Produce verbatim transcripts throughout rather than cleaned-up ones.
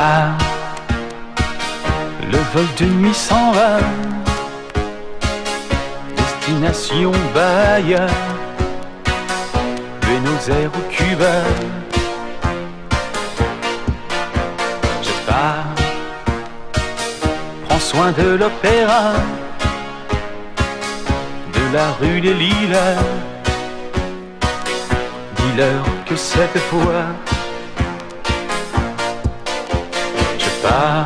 pars, le vol de nuit s'en va, destination Bahia, Buenos Aires ou Cuba. Je pars, prends soin de l'opéra, de la rue des Lilas. Dis-leur que cette fois je pars.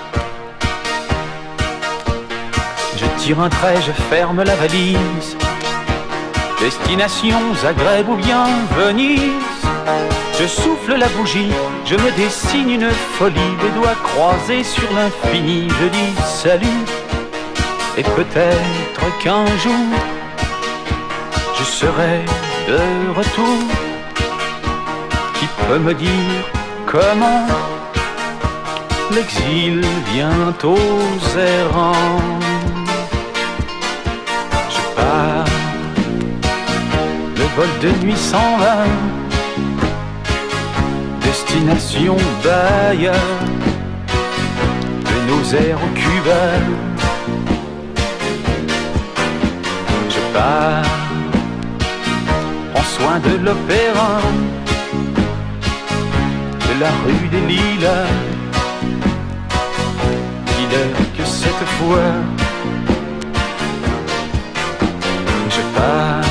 Je tire un trait, je ferme la valise. Destination Zagreb ou bien Venise. Je souffle la bougie, je me dessine une folie, les doigts croisés sur l'infini. Je dis salut, et peut-être qu'un jour je serai de retour. Qui peut me dire comment l'exil vient aux errants? Je pars, le vol de nuit s'en va, destination Bahia, Buenos Aires ou Cuba. Je pars, prends soin de l'opéra, de la rue des Lilas. Dis-leur que cette fois je pars.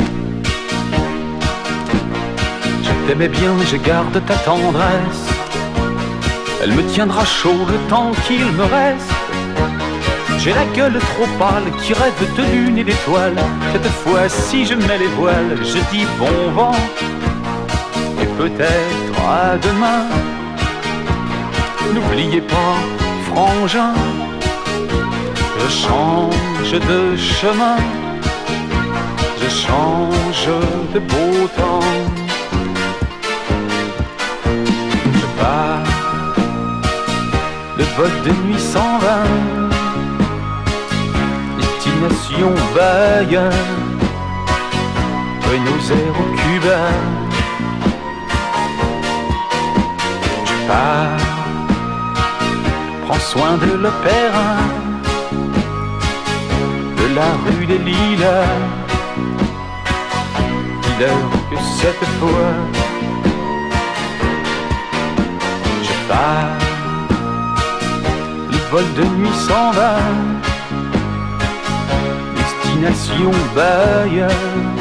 Je t'aimais bien, je garde ta tendresse, elle me tiendra chaud le temps qu'il me reste. J'ai la gueule trop pâle qui rêve de lune et d'étoiles. Cette fois-ci je mets les voiles, je dis bon vent et peut-être à demain. N'oubliez pas, frangin, je change de chemin, je change de beau temps. Je pars, le vol de nuit s'en va, destination Bahia, Buenos Aires ou Cuba. Je pars, prends soin de l'opéra, de la rue des Lilas. Dis-leur que cette fois je pars, le vol de nuit s'en va, destination Bahia,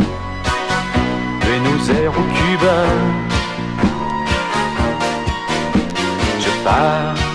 Buenos Aires ou Cuba. Je pars,